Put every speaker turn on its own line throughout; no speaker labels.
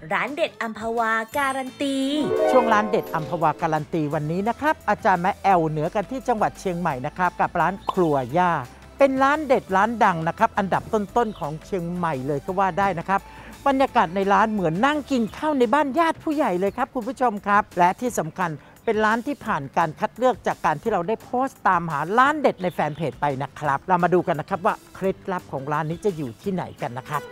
ร้านเด็ดอัมพวาการันตี
ช่วงร้านเด็ดอัมพวาการันตีวันนี้นะครับอาจารย์แม่แอลเหนือกันที่จังหวัดเชียงใหม่นะครับกับร้านครัวย่าเป็นร้านเด็ดร้านดังนะครับอันดับต้นๆของเชียงใหม่เลยก็ว่าได้นะครับบรรยากาศในร้านเหมือนนั่งกินข้าวในบ้านญาติผู้ใหญ่เลยครับคุณผู้ชมครับและที่สำคัญเป็นร้านที่ผ่านการคัดเลือกจากการที่เราได้โพสต์ตามหาร้านเด็ดในแฟนเพจไปนะครับเรามาดูกันนะครับว่าเคล็ดลับของร้านนี้จะอยู่ที่ไหนกันนะครับ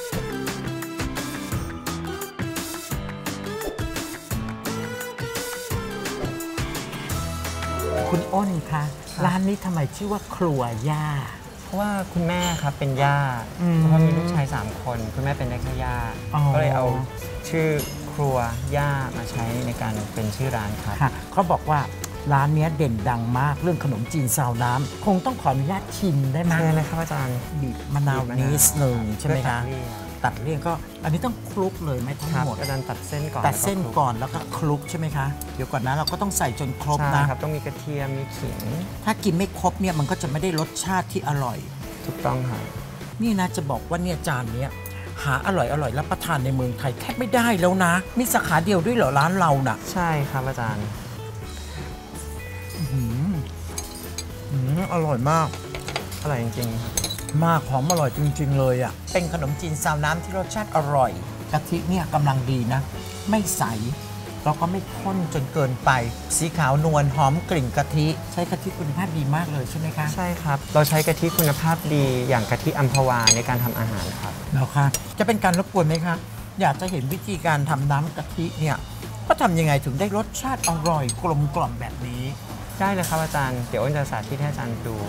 คุณอ้นคะร้านนี้ทำไมชื่อว่าครัวย่า
เพราะว่าคุณแม่ครับเป็นย่าเพราะว่ามีลูกชาย3คนคุณแม่เป็นได้แค่ย่าก็เลยเอาชื่อครัวย่ามาใช้ในการเป็นชื่อร้านครับ
เขาบอกว่าร้านนี้เด่นดังมากเรื่องขนมจีนซาวน้ำคงต้องขออนุญาตชิมได้ไหม
ได้เลยครับอาจารย์
บีบมะนาวนิดนึงใช่ไหมคะตัดเลี่ยงก็อันนี้ต้องคลุกเลยไหมทั้งหมด
อาจารย์ตัดเส้นก่อน
แล้วก็คลุกใช่ไหมคะเดี๋ยวก่อนนะเราก็ต้องใส่จนครบนะครับ
ต้องมีกระเทียมมีขิง
ถ้ากินไม่ครบเนี่ยมันก็จะไม่ได้รสชาติที่อร่อย
ถูกต้องค่ะ
นี่นะจะบอกว่าเนี่ยจานนี้หาอร่อยรับประทานในเมืองไทยแทบไม่ได้แล้วนะมีสาขาเดียวด้วยเหรอร้านเราน่ะ
ใช่ครับอาจารย์
อร่อยมาก
อร่อยจริง
ๆมากหอมอร่อยจริงๆเลยอ่ะเป็นขนมจีนซาวน้ำที่รสชาติอร่อยกะทิเนี่ยกำลังดีนะไม่ใสแล้วก็ไม่ข้นจนเกินไปสีขาวนวลหอมกลิ่นกะทิใช้กะทิคุณภาพดีมากเลยใช่ไหมคะ
ใช่ครับเราใช้กะทิคุณภาพดีอย่างกะทิอัมพวาในการทำอาหารครับ
แล้วค่ะจะเป็นการรบกวนไหมคะอยากจะเห็นวิธีการทำน้ำกะทิเนี่ยก็ทำยังไงถึงได้รสชาติอร่อยกลมกล่อมแบบนี้
ได้เลยครับอาจารย์เดี๋ยวอ้นจะสาธิตให้อาจารย์ดู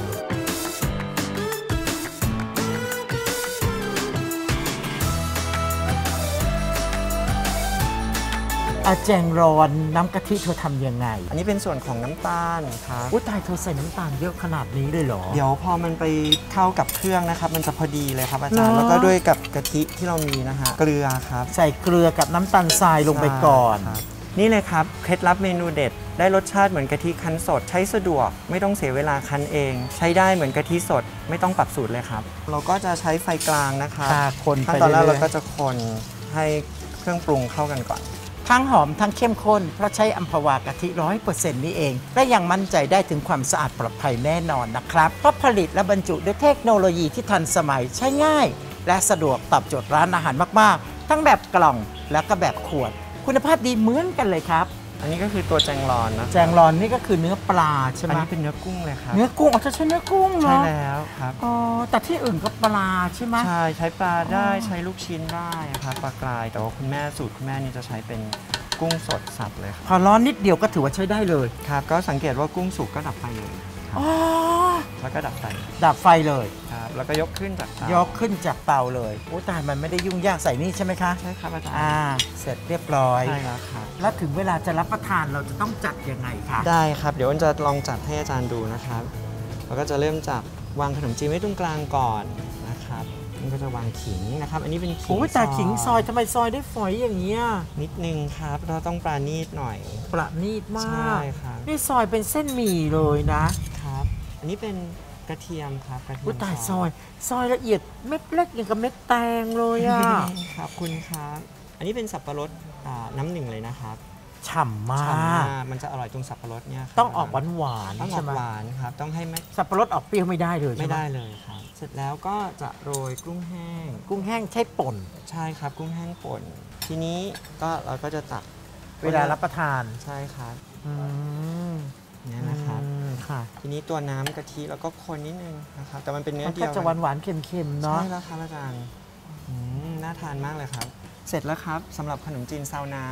อาแจงร้อนน้ำกะทิเธอทำยังไง
อันนี้เป็นส่วนของน้ำตาลครับ
ตายเธอใส่น้ำตาลเยอะขนาดนี้เลยเหรอ
เดี๋ยวพอมันไปเข้ากับเครื่องนะครับมันจะพอดีเลยครับอาจารย์แล้วก็ด้วยกับกะทิที่เรามีนะฮะเกลือครับ
ใส่เกลือกับน้ำตาลทรายลงไปก่อน
นี่เลยครับเคล็ดลับเมนูเด็ดได้รสชาติเหมือนกะทิคั้นสดใช้สะดวกไม่ต้องเสียเวลาคั้นเองใช้ได้เหมือนกะทิสดไม่ต้องปรับสูตรเลยครับเราก็จะใช้ไฟกลางนะครับ
คน
ขั้นตอนแรกเราก็จะคนให้เครื่องปรุงเข้ากันก่อน
ทั้งหอมทั้งเข้มข้นเพราะใช้อัมพวากะทิ 100% นี่เองและยังมั่นใจได้ถึงความสะอาดปลอดภัยแน่นอนนะครับเพราะผลิตและบรรจุด้วยเทคโนโลยีที่ทันสมัยใช้ง่ายและสะดวกตอบโจทย์ร้านอาหารมากๆทั้งแบบกล่องและก็แบบขวดคุณภาพดีเหมือนกันเลยครับ
อันนี้ก็คือตัวแจงรอนนะ
แจงรอนนี่ก็คือเนื้อปลาใช่ไหม
อันนี้เป็นเนื้อกุ้งเลยครับ
เนื้อกุ้งจะใช้เนื้อกุ้งเหรอ
ใช่แล้วครับ
แต่ที่อื่นก็ปลาใช่ไหม
ใช่ใช้ปลาได้ใช้ลูกชิ้นได้ครับปลากรายแต่ว่าคุณแม่สูตรคุณแม่นี่จะใช้เป็นกุ้งสดสับเลย
พอร้อนนิดเดียวก็ถือว่าใช้ได้เลย
ครับก็สังเกตว่ากุ้งสุกก็ดับไฟเลยแล้วก็ดับ
ไฟเลย
ครับแล้วก็ยกขึ้นจากเ
ตาเลยโอ้ตายมันไม่ได้ยุ่งยากใส่นี่ใช่ไหมคะ
ใช่ครับอาจาร
ย์เสร็จเรียบร้อย
ใช่แล้วครับ
แล้วถึงเวลาจะรับประทานเราจะต้องจัดยังไงคะ
ได้ครับเดี๋ยวอ้นจะลองจัดให้อาจารย์ดูนะครับเราก็จะเริ่มจากวางขนมจีนไว้ตรงกลางก่อนนะครับนี่ก็จะวางขิงนะครับอันนี้เป็นขิง
แต่ขิงซอยทำไมซอยได้ฝอยอย่างเงี้ย
นิดนึงครับเราต้องปราณีตหน่อย
ประณีตมาก
ใช่ครับ
นี่ซอยเป็นเส้นหมี่เลยนะครับ
อันนี้เป็นกระเทียมครับกระเทียม
แต่ซอยละเอียดเม็ดเล็กอย่างกับเม็ดแตงเลยอ่ะ
ครับคุณครับอันนี้เป็นสับปะรดน้ำหนึ่งเลยนะครับ
ฉ่ำมาก
มันจะอร่อยตรงสับปะรดเนี่ย
ต้องออกหวาน
ต้องออกหวานครับต้องให้
สับปะรดออกเปรี้ยวไม่ได้เลย
ไม่ได้เลยครับเสร็จแล้วก็จะโรยกุ้งแห้ง
ใช้ป่น
ใช่ครับกุ้งแห้งป่นทีนี้ก็เราก็จะตัก
เวลารับประทาน
ใช่ครับนี่นะครับทีนี้ตัวน้ำกะทิแล้วก็คนนิดนึงนะครับแต่มันเป็นเนื้อเดียว
ก็จะหวานๆเค็มๆเนาะ
ใช่แล้วครับอาจารย์น่าทานมากเลยครับเสร็จแล้วครับสำหรับขนมจีนซาวน้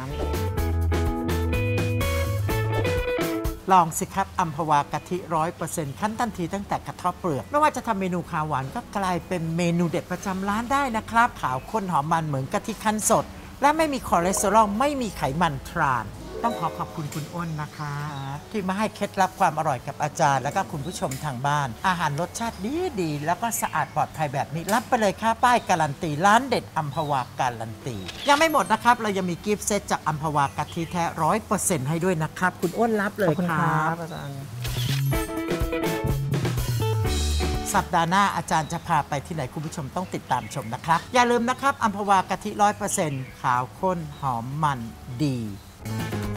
ำลองสิครับอัมพวากะทิ 100% ขั้นทันทีตั้งแต่กระเทาะเปลือกไม่ว่าจะทำเมนูข้าวหวานก็กลายเป็นเมนูเด็ดประจำร้านได้นะครับขาวข้นหอมมันเหมือนกะทิคั้นสดและไม่มีคอเลสเตอรอลไม่มีไขมันทรานต้องขอบคุณคุณอ้นนะคะที่มาให้เคล็ดลับความอร่อยกับอาจารย์และก็คุณผู้ชมทางบ้านอาหารรสชาติดีแล้วก็สะอาดปลอดภัยแบบนี้รับไปเลยค่ะป้ายการันตีร้านเด็ดอัมพวาการันตียังไม่หมดนะครับเรายังมีกิฟต์เซตจากอัมพวากะทิแท้ 100% ให้ด้วยนะครับคุณอ้นรับเลยครับ
อาจารย์
สัปดาห์หน้าอาจารย์จะพาไปที่ไหนคุณผู้ชมต้องติดตามชมนะครับอย่าลืมนะครับอัมพวากะทิ 100% ขาวข้นหอมมันดี